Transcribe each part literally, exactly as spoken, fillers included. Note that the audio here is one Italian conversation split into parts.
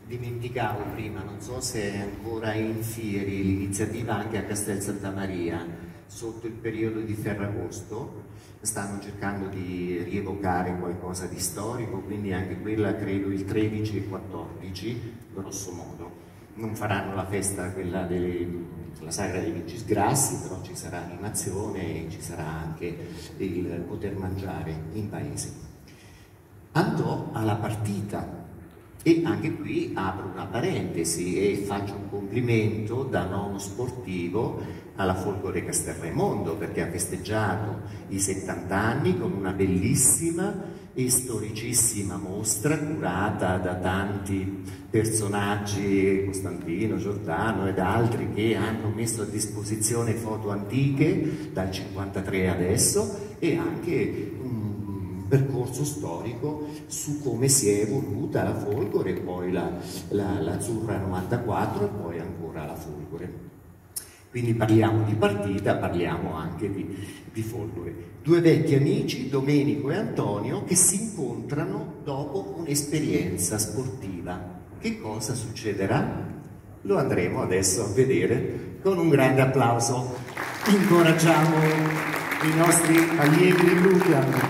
dimenticavo prima, non so se è ancora in fieri l'iniziativa anche a Castel Santa Maria, sotto il periodo di Ferragosto, stanno cercando di rievocare qualcosa di storico, quindi anche quella credo il tredici e quattordici, grosso modo. Non faranno la festa, quella della Sagra dei Vicis Grassi, però ci sarà animazione e ci sarà anche il poter mangiare in paese. Andò alla partita. E anche qui apro una parentesi e faccio un complimento da non sportivo alla Folgore Castelraimondo, perché ha festeggiato i settanta anni con una bellissima e storicissima mostra curata da tanti personaggi, Costantino, Giordano ed altri, che hanno messo a disposizione foto antiche dal cinquantatré adesso e anche un percorso storico su come si è evoluta la Folgore, poi la, la, l'Azzurra novantaquattro e poi ancora la Folgore. Quindi parliamo di partita, parliamo anche di, di Folgore. Due vecchi amici, Domenico e Antonio, che si incontrano dopo un'esperienza sportiva. Che cosa succederà? Lo andremo adesso a vedere con un grande applauso. Incoraggiamo i nostri allievi di Luca.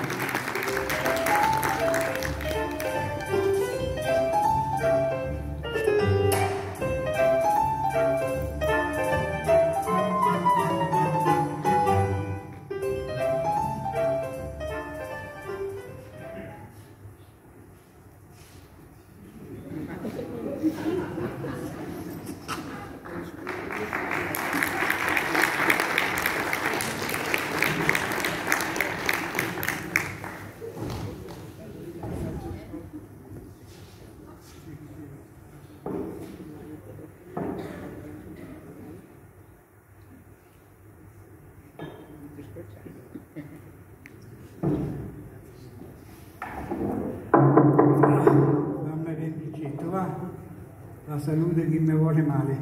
La salute chi mi vuole male.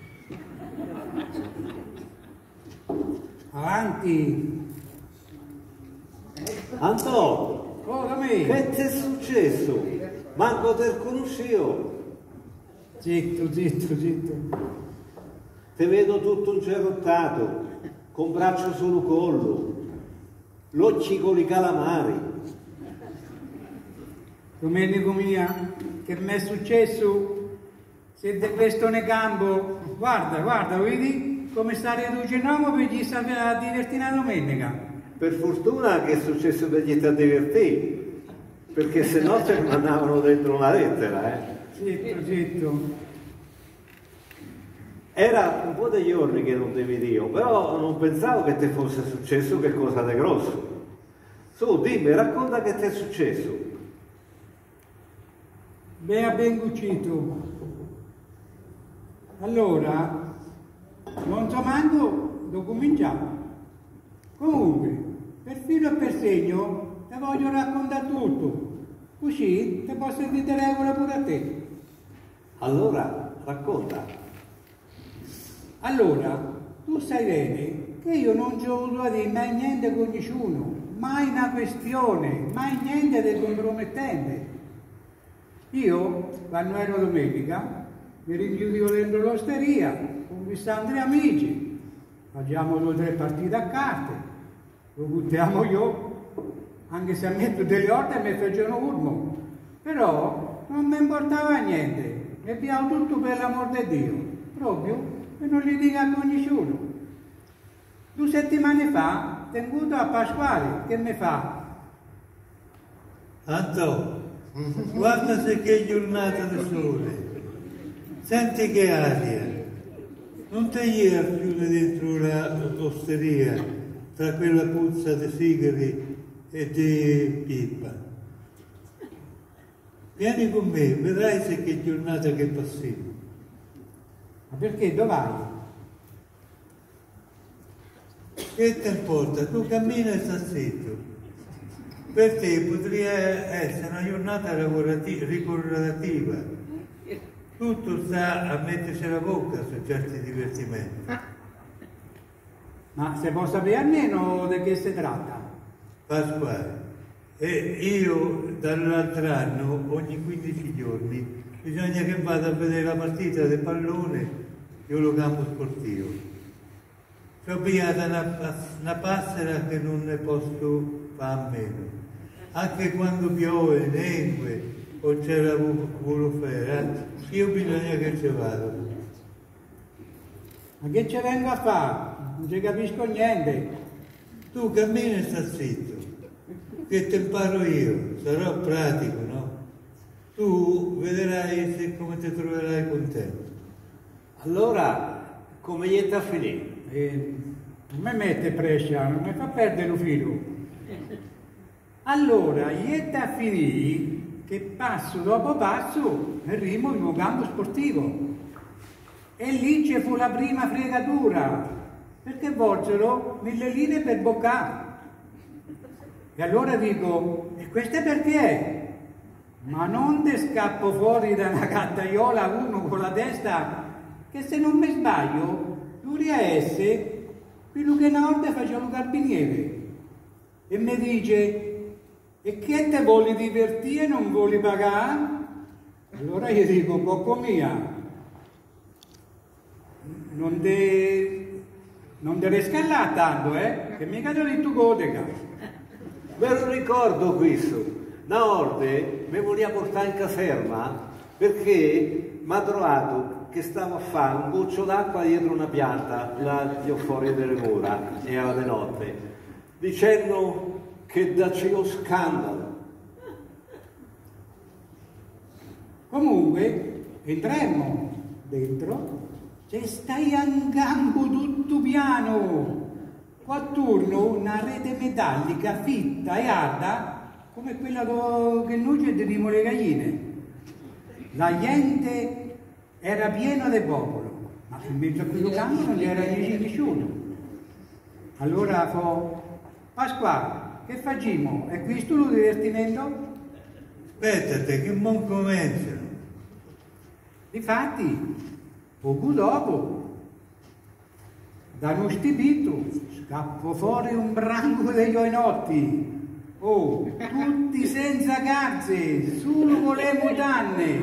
Avanti. Antonio, Cosa mi? che ti è successo? Manco te conoscevo. Zitto, zitto, zitto. Ti vedo tutto incerottato, con braccio sul collo, l'occhi con i calamari. Domenico mia, che mi è successo? Se te questo ne campo, guarda, guarda, vedi come sta riducendo per gli sta a divertire la domenica. Per fortuna che è successo per gli a divertire, perché se no ci mandavano dentro una lettera, eh. Zitto, zitto. Era un po' degli giorni che non te vedevo, però non pensavo che ti fosse successo che cosa di grosso. Su, dimmi, racconta che ti è successo. Bea ben cucito. Allora, non so manco dove cominciamo. Comunque, per filo e per segno, ti voglio raccontare tutto, così ti posso dire regola pure a te. Allora, racconta. Allora, tu sai bene che io non ci ho voluto dire mai niente con nessuno, mai una questione, mai niente di compromettente. Io, quando ero domenica, mi rinchiudevo dentro l'osteria con questi altri amici, facciamo due o tre partite a carte, lo buttiamo io, anche se a me tutte le volte mi facevano urmo, però non mi importava niente, mi abbiamo tutto per l'amor di Dio, proprio e non gli dica con nessuno. Due settimane fa, tenuto a Pasquale, che mi fa? Antonio, guarda se che giornata di sole. Senti che aria, non ti ieri a chiudere dentro l'osteria tra quella puzza di sigari e di pipa. Vieni con me, vedrai se che giornata che passiamo. Ma perché? Dove vai? Che ti importa? Tu cammina e sta zitto. Per te potrebbe essere una giornata lavorativa, ricordativa. Tutto sta a metterci la bocca su certi divertimenti. Ma se può sapere almeno di che si tratta? Pasquale, e io dall'altro anno ogni quindici giorni bisogna che vada a vedere la partita del pallone io lo campo sportivo. C'ho pigliata una, una passera che non ne posso fare a meno. Anche quando piove, negue o c'è la volofera, io bisogna che ci vado. Ma che ci vengo a fare? Non ci capisco niente. Tu cammina e sta zitto, che te imparo io, sarò pratico, no? Tu vedrai se come ti troverai contento. Allora, come gli sta a finire? E non mi mette prescia, non mi fa perdere il filo. Allora, gli sta a finire che passo dopo passo arrivo in un campo sportivo. E lì ci fu la prima fregatura, perché volsero mille lire per boccare. E allora dico, e questo è perché? Ma non te scappo fuori da una cattaiola uno con la testa, che se non mi sbaglio, dovrebbe essere quello che una volta faceva un carabiniere. E mi dice, e che te vuoi divertire e non vuoi pagare? Allora io dico, cocco mia, non te, non te riscallare tanto, eh? Che mica te li tu godeca. Me lo ricordo questo. Una volta mi voleva portare in caserma perché mi ha trovato che stavo a fare un goccio d'acqua dietro una pianta, là fuori delle mura, era di notte, dicendo che da c'è lo scandalo. Comunque, entremmo dentro, e stai a un campo tutto piano, qua attorno una rete metallica fitta e alta come quella che noi ci teniamo le galline. La gente era piena di popolo, ma in mezzo a questo campo non c'era nessuno. Allora fu, Pasquale, che facciamo? È questo lo divertimento? Aspettate che non cominciano. Difatti, poco dopo, da uno stipito, scappo fuori un branco degli oinotti. Oh, tutti senza calze, solo con le mutande.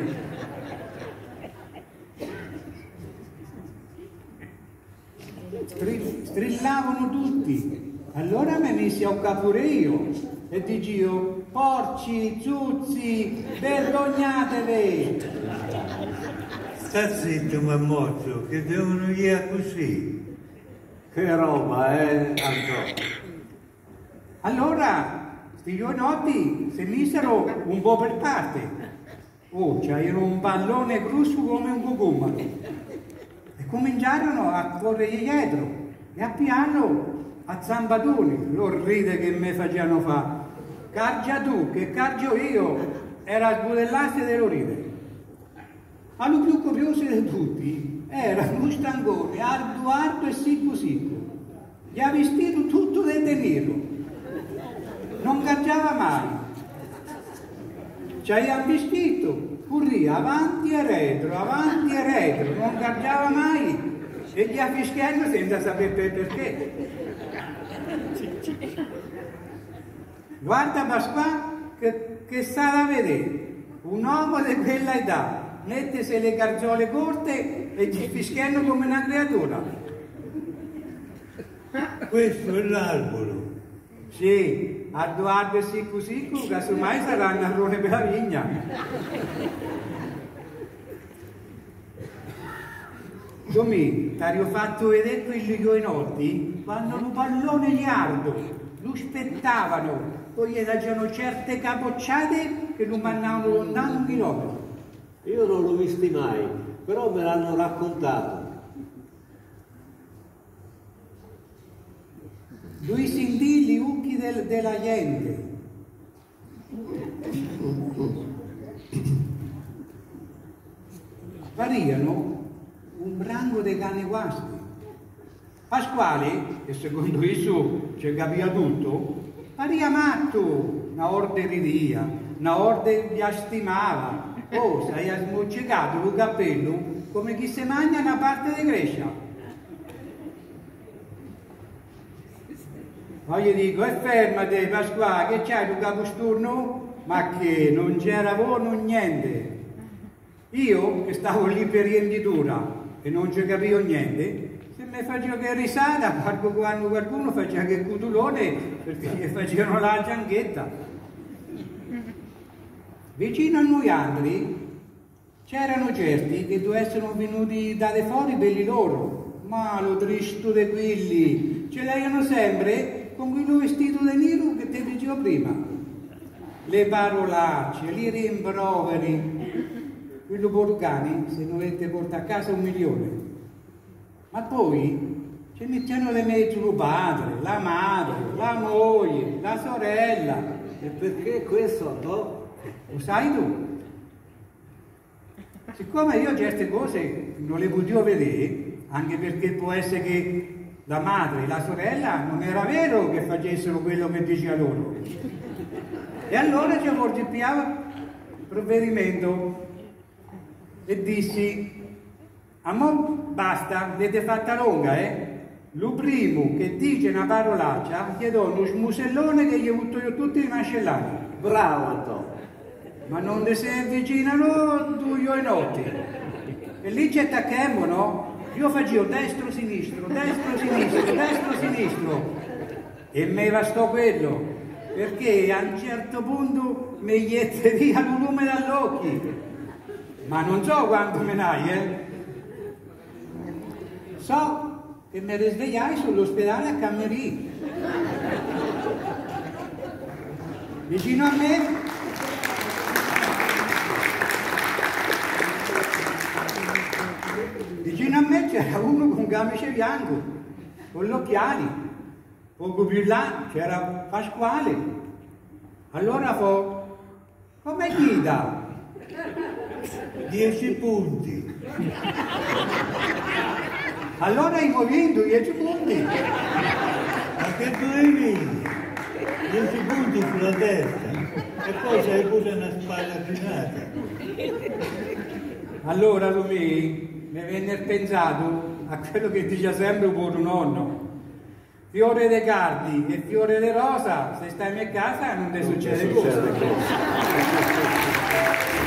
Stri- strillavano tutti. Allora mi messi a un pure io e dicevo, porci, zuzzi, vergognatevi. Sta zitto, mammozzo, che devono via così. Che roba, eh? Anto. Allora, sti giovanotti si misero un po' per parte. Oh, c'era un pallone grosso come un cucumaro. E cominciarono a correre dietro e a piano a zambatoni. Lo ride che mi facevano fare. Cargia tu, che cargio io, era sbudellarsi dello ride. Ma lo più curioso di tutti era uno stangone ardo ardo e sicco sicco. Gli ha vestito tutto di nero. Non cacciava mai. Ci ha vestito, corria avanti e retro, avanti e retro, non cacciava mai e gli ha fischiato senza sapere perché. Guarda Pasquale che, che sta da vedere, un uomo di quella età, mettese le gargiole corte e gli fischiano come una creatura. Questo è l'albero. Sì, a Edoardo sicco sicco, casomai sarà un arrone per la vigna. Domì, ti ho fatto vedere quelli gioinotti, quando un pallone liardo, lo spettavano, poi gli facevano certe capocciate che lo mandavano lontano un chilometro. Io non l'ho visti mai, però me l'hanno raccontato. Lui sentì gli occhi del, della gente. Pariano un branco di cani guasti. Pasquale, che secondo esso ci capiva tutto, paria matto, una orderia, una orde gli stimava. Oh, sei smoccicato il cappello come chi si mangia una parte di Grecia. Ma gli dico, e fermate Pasquale, che c'hai tu caposturno? Ma che non c'era buono niente. Io che stavo lì per rienditura e non ci capivo niente, se mi facevo che risata, quando qualcuno faceva che cutulone perché gli facevano la gianghetta. Vicino a noi altri c'erano certi che dovessero venuti dalle fuori belli loro, ma lo tristo di quelli ce l'avevano sempre con quello vestito di nero che ti dicevo prima. Le parolacce, i rimproveri. Quello Borgani se non avete portato a casa un milione. Ma poi ci mettono le mezzo il padre, la madre, la moglie, la sorella. E perché questo no? Lo sai tu? Siccome io certe cose non le potevo vedere, anche perché può essere che la madre e la sorella non era vero che facessero quello che diceva loro. E allora ci portiamo il provvedimento e dissi: a mo' basta, avete fatta lunga, eh? Lo primo che dice una parolaccia gli do uno smusellone che gli ho avuto io tutti i mascellati. Bravo Antonio. Ma non ti si avvicinano due e notti. E lì ci attacchiamo, no? Io facevo destro, sinistro, destro, sinistro, destro, sinistro. E me bastò quello, perché a un certo punto mi iette via il lume dagli occhi. Ma non so quanto me n'hai, eh? So che mi risvegliai sull'ospedale a Cammerì. Vicino a me Vicino a me c'era uno con camice bianco, con gli occhiali. Poco più là c'era Pasquale. Allora fu: come guida? Dieci punti. Allora in movimento dieci punti. Ma che dovevi? Dieci punti sulla testa. E poi c'hai pure una spalla chinata. Allora lui mi venne pensato a quello che dice sempre un buon nonno: fiore de cardi e fiore de rosa, se stai in casa non ti succede cosa.